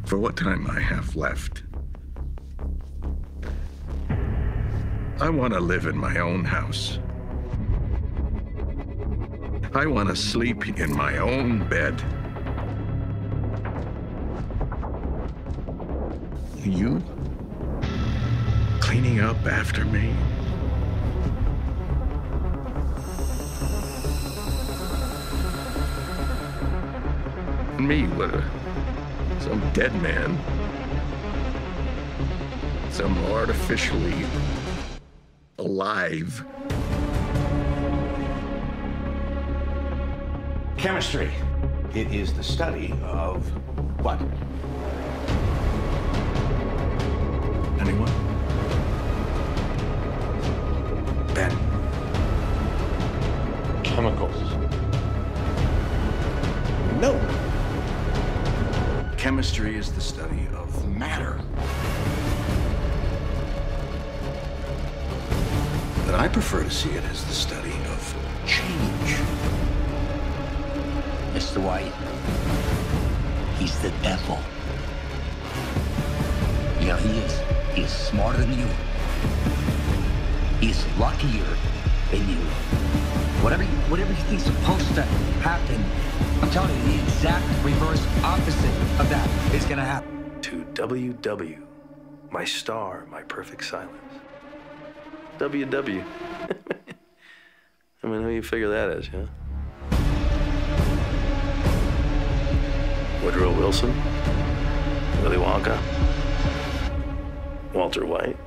For what time I have left, I want to live in my own house. I want to sleep in my own bed. You cleaning up after me? Me with some dead man, some artificially alive. Chemistry. It is the study of what? Anyone? Ben. Chemicals. No. Chemistry is the study of matter. But I prefer to see it as the study of change. Mr. White, he's the devil. Yeah, he is. He is smarter than you. He's luckier than you. Whatever you think's supposed to happen, I'm telling you, the exact reverse opposite of that is gonna happen. To WW, my star, my perfect silence. WW. I mean, who you figure that is, huh? Woodrow Wilson? Willy Wonka? Walter White?